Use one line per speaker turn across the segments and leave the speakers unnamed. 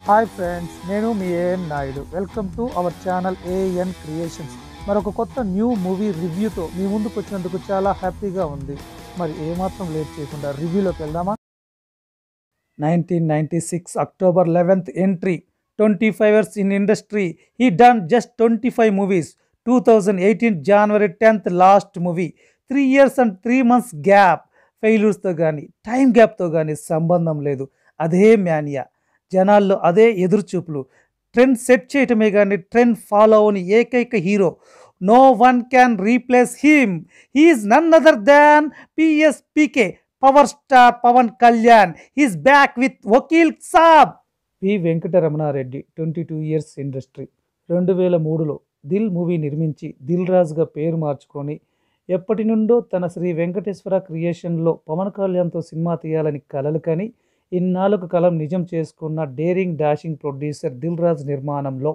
Hi friends, నేను మీ AN Naidu. Welcome to our channel AN creations. మరొక కొత్త న్యూ మూవీ రివ్యూతో మీ ముందుకు వచ్చినందుకు చాలా హ్యాపీగా ఉంది. మరి ఏమాత్రం లేట్ చేయకుండా రివ్యూలోకి వెళ్దామా? 1996 October 11th entry, 25 years in industry. He done just 25 movies. 2018 January 10th last movie. 3 years and 3 months gap. ఫెయిల్యూర్స్తో కానీ టైం గ్యాప్తో కానీ సంబంధం లేదు. అదే మ్యానియా, జనాల్లో అదే ఎదురుచూపులు. ట్రెండ్ సెట్ చేయటమే కానీ ట్రెండ్ ఫాలో అవని ఏకైక hero. No one can replace him. He's none other than PSPK, power star Pawan Kalyan. He's back with Vakeel Saab. V Venkataramana Reddy, 22 years industry. 2003లో దిల్ మూవీ నిర్మించి దిల్ రాజుగా పేరు మార్చుకొని ఎప్పటి నుండో తన శ్రీ వెంకటేశ్వర క్రియేషన్లో పవన్ కళ్యాణ్తో సినిమా తీయాలని కలలు కని ఇన్నాళ్ళకు కలం నిజం చేసుకున్న daring dashing producer Dil Raj నిర్మాణంలో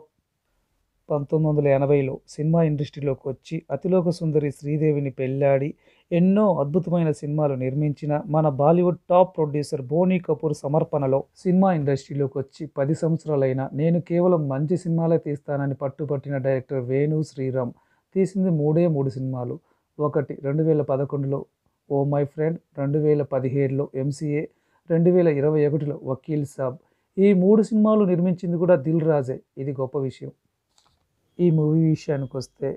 1980లో సినిమా ఇండస్ట్రీలోకి వచ్చి అతిలోక సుందరి శ్రీదేవిని పెళ్ళాడి ఎన్నో అద్భుతమైన సినిమాలు నిర్మించిన మన Bollywood top producer Boney Kapoor సమర్పణలో సినిమా ఇండస్ట్రీలోకి వచ్చి 10 సంవత్సరాలైనా నేను కేవలం మంచి సినిమాలే తీస్తానని పట్టుపట్టిన డైరెక్టర్ వేణు శ్రీరామ్ తీసింది మూడు సినిమాలు. ఒకటి 2011లో ఓ మై ఫ్రెండ్, 2017లో ఎంసీఏ, 2021లో వకీల్ సాబ్. ఈ 3 సినిమాలు నిర్మించింది కూడా దిల్ రాజే. ఇది గొప్ప విషయం. ఈ మూవీ విషయానికి వస్తే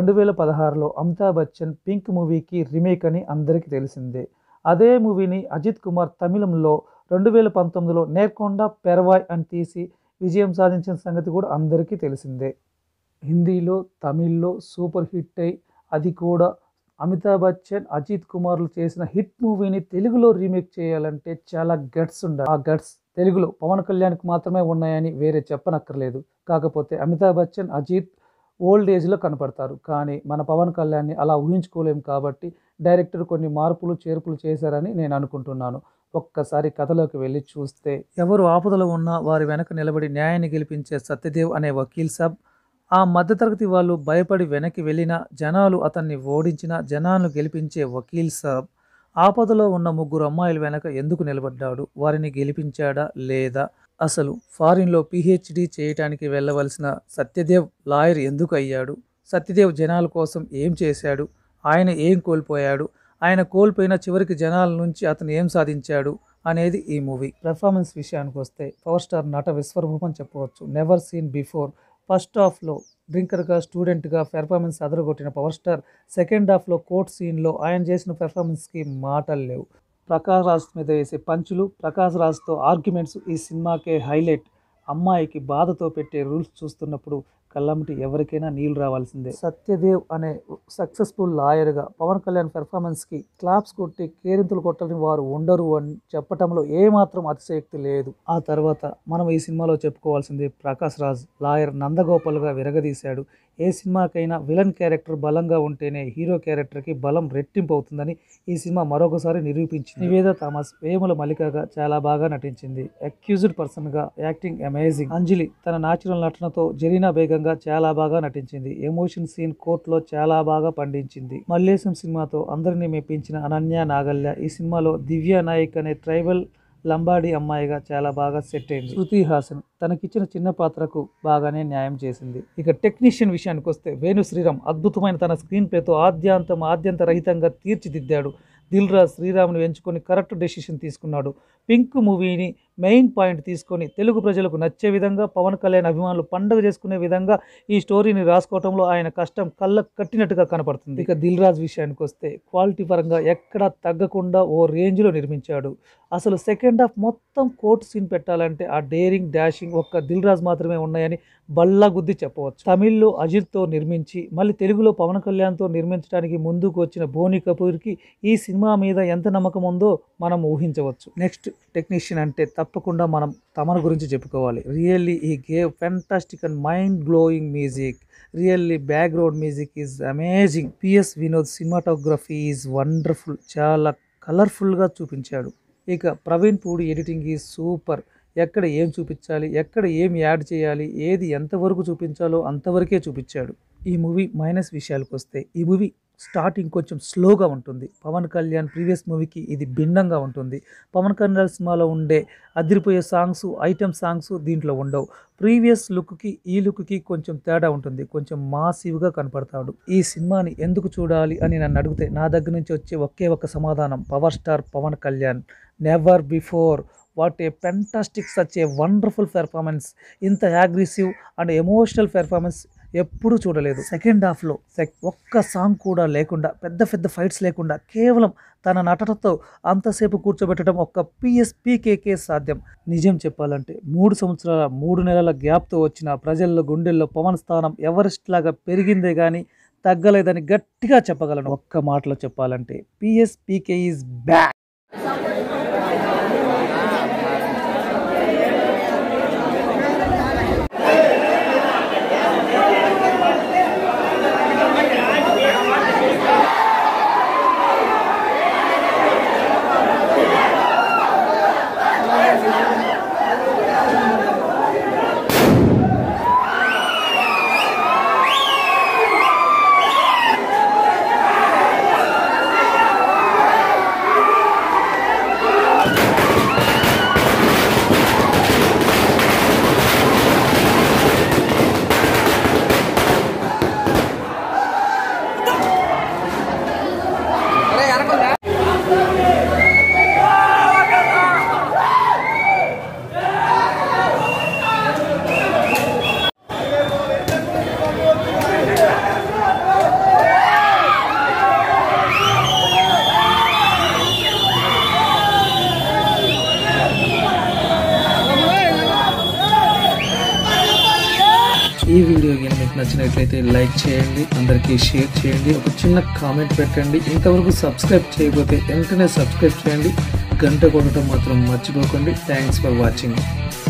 2016లో అమితాబ్ బచ్చన్ పింక్ మూవీకి రీమేక్ అని అందరికీ తెలిసిందే. అదే మూవీని అజిత్ కుమార్ తమిళంలో 2019లో నేర్కొండ పెరవాయ్ అని తీసి విజయం సాధించిన సంగతి కూడా అందరికీ తెలిసిందే. హిందీలో తమిళ్లో సూపర్ హిట్ అయి అది కూడా అమితాబ్ బచ్చన్ అజిత్ కుమార్లు చేసిన హిట్ మూవీని తెలుగులో రీమేక్ చేయాలంటే చాలా గట్స్ ఉండాలి. ఆ గట్స్ తెలుగులో పవన్ కళ్యాణ్కి మాత్రమే ఉన్నాయని వేరే చెప్పనక్కర్లేదు. కాకపోతే అమితాబ్ బచ్చన్ అజిత్ ఓల్డ్ ఏజ్లో కనపడతారు, కానీ మన పవన్ కళ్యాణ్ని అలా ఊహించుకోలేము. కాబట్టి డైరెక్టర్ కొన్ని మార్పులు చేర్పులు చేశారని నేను అనుకుంటున్నాను. ఒక్కసారి కథలోకి వెళ్ళి చూస్తే ఎవరు ఆపదలో ఉన్నా వారి వెనక నిలబడి న్యాయాన్ని గెలిపించే సత్యదేవ్ అనే వకీల్ సాబ్, ఆ మధ్యతరగతి వాళ్ళు భయపడి వెనక్కి వెళ్ళిన జనాలు అతన్ని ఓడించిన జనాలను గెలిపించే వకీల్ సాబ్, ఆపదలో ఉన్న 3 అమ్మాయిల వెనక ఎందుకు నిలబడ్డాడు, వారిని గెలిపించాడా లేదా, అసలు ఫారిన్లో పిహెచ్డి చేయటానికి వెళ్ళవలసిన సత్యదేవ్ లాయర్ ఎందుకు అయ్యాడు, సత్యదేవ్ జనాల కోసం ఏం చేశాడు, ఆయన ఏం కోల్పోయాడు, ఆయన కోల్పోయిన చివరికి జనాల నుంచి అతను ఏం సాధించాడు అనేది ఈ మూవీ. పెర్ఫార్మెన్స్ విషయానికి వస్తే పవర్ స్టార్ నట విశ్వరూపం చెప్పవచ్చు. Never seen before. ఫస్ట్ హాఫ్లో డ్రింకర్గా స్టూడెంట్గా పెర్ఫార్మెన్స్ అదరగొట్టిన పవర్ స్టార్ సెకండ్ హాఫ్లో కోర్ట్ సీన్లో ఆయన చేసిన పెర్ఫార్మెన్స్కి మాటలు లేవు. ప్రకాష్ రాజ్ మీద వేసే పంచులు, ప్రకాష్ రాజ్తో ఆర్గ్యుమెంట్స్ ఈ సినిమాకే హైలైట్. అమ్మాయికి బాధతో పెట్టే రూల్స్ చూస్తున్నప్పుడు కళ్ళమ్మటి ఎవరికైనా నీళ్ళు రావాల్సిందే. సత్యదేవ్ అనే సక్సెస్ఫుల్ లాయర్గా పవన్ కళ్యాణ్ పెర్ఫార్మెన్స్కి క్లాప్స్ కొట్టి కేరింతలు కొట్టని వారు ఉండరు అని చెప్పటంలో ఏమాత్రం అతిశయోక్తి లేదు. ఆ తర్వాత మనం ఈ సినిమాలో చెప్పుకోవాల్సింది ప్రకాష్ రాజ్ లాయర్ నందగోపాల్గా విరగదీశాడు. ఏ సినిమాకైనా విలన్ క్యారెక్టర్ బలంగా ఉంటేనే హీరో క్యారెక్టర్కి బలం రెట్టింపు అవుతుందని ఈ సినిమా మరొకసారి నిరూపించింది. నివేదా థామస్ వేముల మల్లికగా చాలా బాగా నటించింది. అక్యూజ్డ్ పర్సన్గా యాక్టింగ్ అమేజింగ్. అంజలి తన న్యాచురల్ నటనతో జరీనా బేగంగా చాలా బాగా నటించింది. ఎమోషన్ సీన్ కోర్టులో చాలా బాగా పండించింది. మల్లేశం సినిమాతో అందరినీ మెప్పించిన అనన్య నాగల్య ఈ సినిమాలో దివ్య నాయక్ అనే ట్రైబల్ లంబాడి అమ్మాయిగా చాలా బాగా సెట్ అయింది. శృతి హాసన్ తనకిచ్చిన చిన్న పాత్రకు బాగానే న్యాయం చేసింది. ఇక టెక్నీషియన్ విషయానికి వస్తే వేణు శ్రీరామ్ అద్భుతమైన తన స్క్రీన్ ప్లేతో ఆద్యంత రహితంగా తీర్చిదిద్దాడు. దిల్ రాజ్ శ్రీరామ్ను ఎంచుకొని కరెక్ట్ డెసిషన్ తీసుకున్నాడు. పింక్ మూవీని మెయిన్ పాయింట్ తీసుకొని తెలుగు ప్రజలకు నచ్చే విధంగా, పవన్ కళ్యాణ్ అభిమానులు పండుగ చేసుకునే విధంగా ఈ స్టోరీని రాసుకోవడంలో ఆయన కష్టం కళ్ళకు కట్టినట్టుగా కనపడుతుంది. ఇక దిల్ రాజ్ విషయానికి వస్తే క్వాలిటీ పరంగా ఎక్కడా తగ్గకుండా ఓ రేంజ్లో నిర్మించాడు. అసలు సెకండ్ హాఫ్ మొత్తం కోర్టు సీన్ పెట్టాలంటే ఆ డేరింగ్ డాషింగ్ ఒక్క దిల్ రాజ్ మాత్రమే ఉన్నాయని బల్లా గుద్ది చెప్పవచ్చు. తమిళ్లో అజిత్తో నిర్మించి మళ్ళీ తెలుగులో పవన్ కళ్యాణ్తో నిర్మించడానికి ముందుకు వచ్చిన బోనీ కపూర్కి ఈ సినిమా మీద ఎంత నమ్మకం ఉందో మనం ఊహించవచ్చు. నెక్స్ట్ టెక్నీషియన్ అంటే తప్పకుండా మనం తమన్ గురించి చెప్పుకోవాలి. Really he gave fantastic and mind blowing music. Really background music is amazing. PS Vinod cinematography is wonderful. చాలా కలర్ఫుల్గా చూపించాడు. ఇక Praveen Pudi editing is super. ఎక్కడ ఏం చూపించాలి, ఎక్కడ ఏం యాడ్ చేయాలి, ఏది ఎంతవరకు చూపించాలో అంతవరకే చూపించాడు. ఈ మూవీ మైనస్ విషయాలకు వస్తే ఈ మూవీ స్టార్టింగ్ కొంచెం స్లోగా ఉంటుంది. పవన్ కళ్యాణ్ ప్రీవియస్ మూవీకి ఇది భిన్నంగా ఉంటుంది. పవన్ కళ్యాణ్ సినిమాలో ఉండే అదిరిపోయే సాంగ్స్, ఐటెమ్ సాంగ్స్ దీంట్లో ఉండవు. ప్రీవియస్ లుక్కి ఈ లుక్కి కొంచెం తేడా ఉంటుంది. కొంచెం మాసివ్గా కనపడతాడు. ఈ సినిమాని ఎందుకు చూడాలి అని నన్ను అడిగితే నా దగ్గర నుంచి వచ్చే ఒకే ఒక సమాధానం, power star Pawan Kalyan. Never before what a fantastic, such a wonderful performance. ఇంత అగ్రెసివ్ అండ్ ఎమోషనల్ పెర్ఫార్మెన్స్ ఎప్పుడూ చూడలేదు. సెకండ్ హాఫ్లో ఒక్క సాంగ్ కూడా లేకుండా, పెద్ద పెద్ద ఫైట్స్ లేకుండా, కేవలం తన నటనతో అంతసేపు కూర్చోబెట్టడం ఒక్క పీఎస్పీకేకే సాధ్యం. నిజం చెప్పాలంటే 3 సంవత్సరాల 3 నెలల గ్యాప్తో వచ్చిన ప్రజల్లో గుండెల్లో పవన్ స్థానం ఎవరెస్ట్ లాగా పెరిగిందే కానీ తగ్గలేదని గట్టిగా చెప్పగలను. ఒక్క మాటలో చెప్పాలంటే పీఎస్పీకే ఈజ్ బ్యాక్. ఈ వీడియో కానీ మీకు నచ్చినట్లయితే లైక్ చేయండి, అందరికీ షేర్ చేయండి, ఒక చిన్న కామెంట్ పెట్టండి. ఇంతవరకు సబ్స్క్రైబ్ చేయకపోతే వెంటనే సబ్స్క్రైబ్ చేయండి, గంట కొట్టడం మాత్రం మర్చిపోకండి. Thanks for watching.